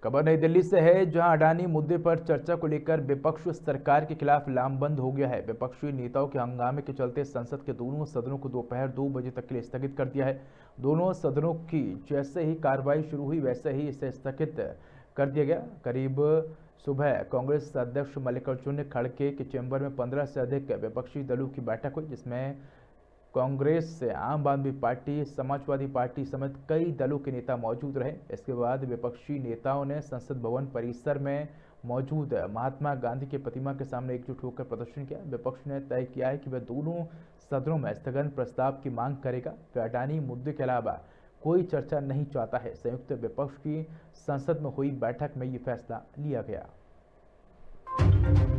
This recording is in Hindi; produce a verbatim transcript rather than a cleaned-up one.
खबर नई दिल्ली से है, जहां अडानी मुद्दे पर चर्चा को लेकर विपक्ष सरकार के खिलाफ लामबंद हो गया है। विपक्षी नेताओं के हंगामे के चलते संसद के दोनों सदनों को दोपहर दो बजे तक के लिए स्थगित कर दिया है। दोनों सदनों की जैसे ही कार्रवाई शुरू हुई वैसे ही इसे स्थगित कर दिया गया। करीब सुबह कांग्रेस अध्यक्ष मल्लिकार्जुन खड़गे के चैम्बर में पंद्रह से अधिक विपक्षी दलों की बैठक हुई, जिसमें कांग्रेस, आम आदमी पार्टी, समाजवादी पार्टी समेत कई दलों के नेता मौजूद रहे। इसके बाद विपक्षी नेताओं ने संसद भवन परिसर में मौजूद महात्मा गांधी की प्रतिमा के सामने एकजुट होकर प्रदर्शन किया। विपक्ष ने तय किया है कि वह दोनों सदनों में स्थगन प्रस्ताव की मांग करेगा। वह अडानी मुद्दे के अलावा कोई चर्चा नहीं चाहता है। संयुक्त विपक्ष की संसद में हुई बैठक में ये फैसला लिया गया।